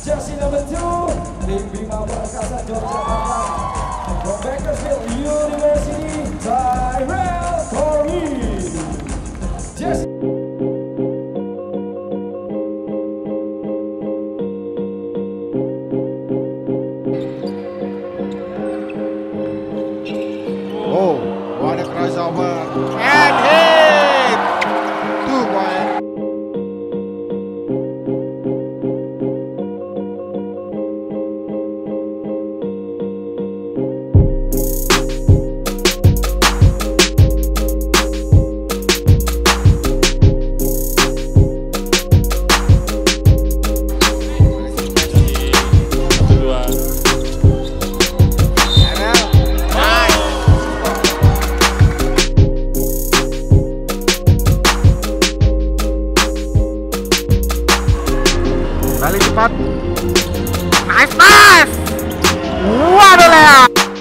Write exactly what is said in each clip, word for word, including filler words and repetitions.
Jersey number two, tim Bima Perkasa Yogyakarta. From Bakersfield University, Tyrell Corey. Jersey. Oh, what a crossover. And hit! Two point. Kali cepat. Nice pass. Waduh Lea.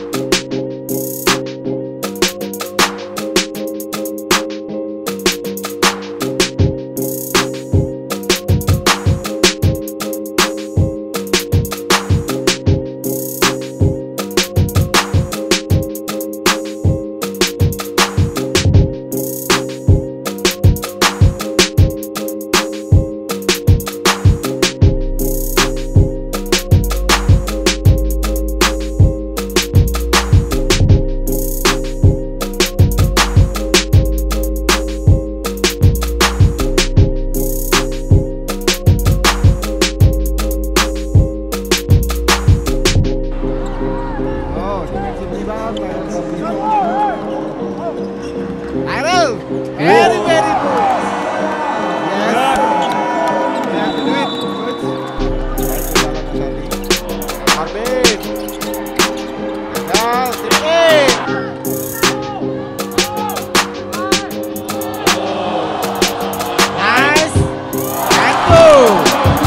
Tyrell, very very good. Yes. Yeah, do it. Good. Corbin. Gagal. Three. Nice. And go.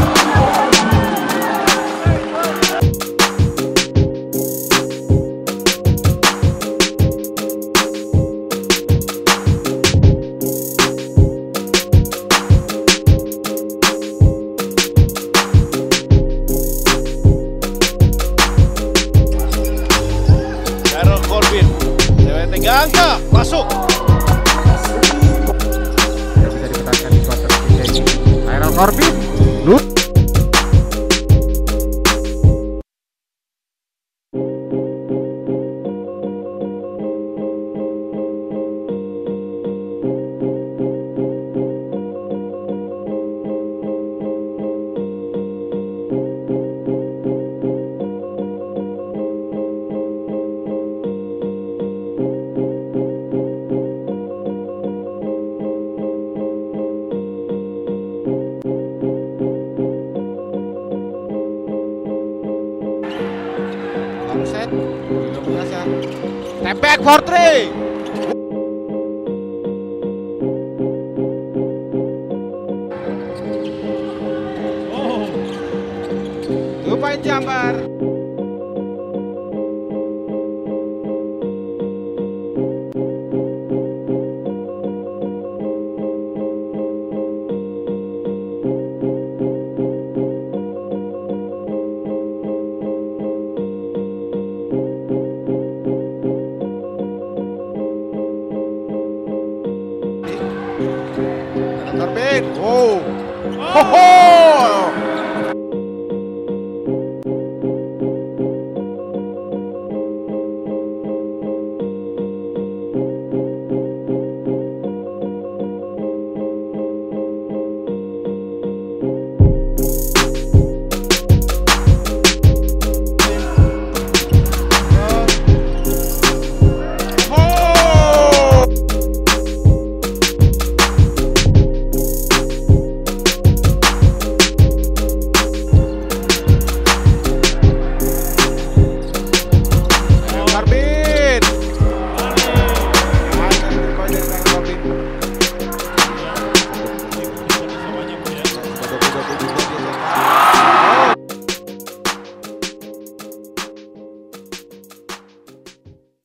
Corbin, Tegangka masuk. Tidak bisa dipertahankan di kuarter ketiga ini. Tyrell Corbin. Lut. Set. Step back for three. Two point jumper.